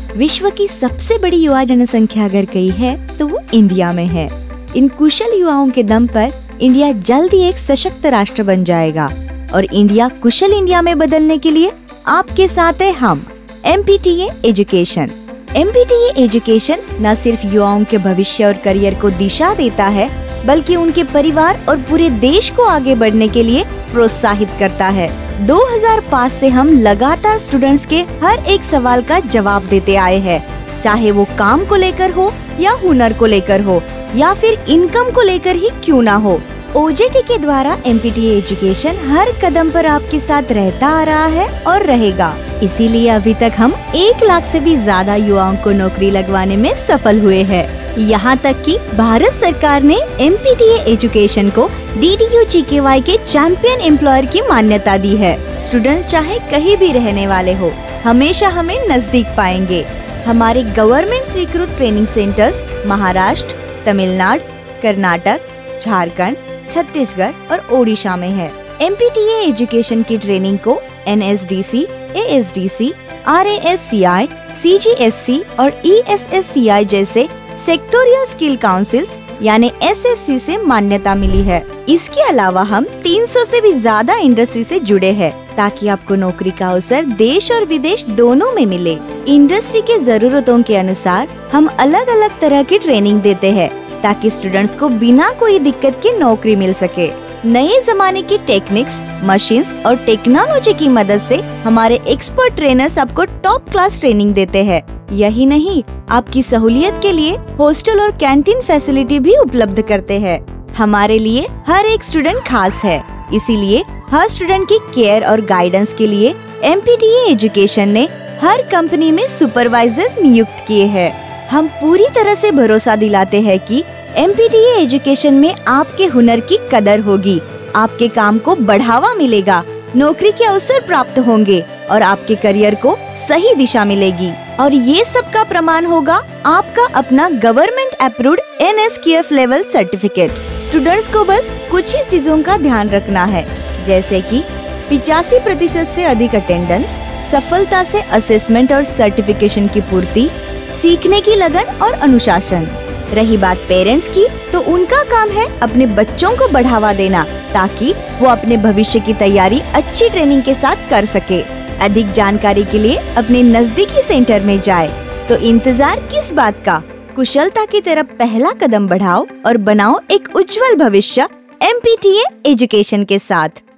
विश्व की सबसे बड़ी युवा जनसंख्या अगर कही है तो वो इंडिया में है। इन कुशल युवाओं के दम पर इंडिया जल्द ही एक सशक्त राष्ट्र बन जाएगा और इंडिया कुशल इंडिया में बदलने के लिए आपके साथ है हम, MPTA एजुकेशन। MPTA एजुकेशन न सिर्फ युवाओं के भविष्य और करियर को दिशा देता है, बल्कि उनके परिवार और पूरे देश को आगे बढ़ने के लिए प्रोत्साहित करता है। 2005 से हम लगातार स्टूडेंट्स के हर एक सवाल का जवाब देते आए हैं, चाहे वो काम को लेकर हो या हुनर को लेकर हो या फिर इनकम को लेकर ही क्यों ना हो। OJT के द्वारा MPTA एजुकेशन हर कदम पर आपके साथ रहता आ रहा है और रहेगा। इसीलिए अभी तक हम 1 लाख से भी ज्यादा युवाओं को नौकरी लगवाने में सफल हुए हैं। यहाँ तक कि भारत सरकार ने MPTA एजुकेशन को DDU-GKY के चैंपियन एम्प्लॉयर की मान्यता दी है। स्टूडेंट चाहे कहीं भी रहने वाले हो, हमेशा हमें नजदीक पाएंगे। हमारे गवर्नमेंट स्वीकृत ट्रेनिंग सेंटर्स महाराष्ट्र, तमिलनाडु, कर्नाटक, झारखंड, छत्तीसगढ़ और ओडिशा में है। MPTA एजुकेशन की ट्रेनिंग को NSDC, ASDC, RASCI, CGSC और ESSCI जैसे सेक्टोरियल स्किल काउंसिल्स यानी SSC से मान्यता मिली है। इसके अलावा हम 300 से भी ज्यादा इंडस्ट्री से जुड़े हैं, ताकि आपको नौकरी का अवसर देश और विदेश दोनों में मिले। इंडस्ट्री के जरूरतों के अनुसार हम अलग अलग तरह की ट्रेनिंग देते हैं, ताकि स्टूडेंट्स को बिना कोई दिक्कत के नौकरी मिल सके। नए जमाने की टेक्निक्स, मशीन्स और टेक्नोलॉजी की मदद से हमारे एक्सपर्ट ट्रेनर्स आपको टॉप क्लास ट्रेनिंग देते हैं। यही नहीं, आपकी सहूलियत के लिए हॉस्टल और कैंटीन फैसिलिटी भी उपलब्ध करते हैं। हमारे लिए हर एक स्टूडेंट खास है, इसीलिए हर स्टूडेंट की केयर और गाइडेंस के लिए MPTA एजुकेशन ने हर कंपनी में सुपरवाइजर नियुक्त किए हैं। हम पूरी तरह से भरोसा दिलाते हैं कि MPTA एजुकेशन में आपके हुनर की कदर होगी, आपके काम को बढ़ावा मिलेगा, नौकरी के अवसर प्राप्त होंगे और आपके करियर को सही दिशा मिलेगी। और ये सब का प्रमाण होगा आपका अपना government approved NSQF level certificate. Students को बस कुछ ही चीजों का ध्यान रखना है, जैसे कि 85% से अधिक अटेंडेंस, सफलता से असेसमेंट और सर्टिफिकेशन की पूर्ति, सीखने की लगन और अनुशासन। रही बात पेरेंट्स की, तो उनका काम है अपने बच्चों को बढ़ावा देना, ताकि वो अपने भविष्य की तैयारी अच्छी ट्रेनिंग के साथ कर सके। अधिक जानकारी के लिए अपने नजदीकी सेंटर में जाए। तो इंतजार किस बात का, कुशलता की तरफ पहला कदम बढ़ाओ और बनाओ एक उज्जवल भविष्य MPTA एजुकेशन के साथ।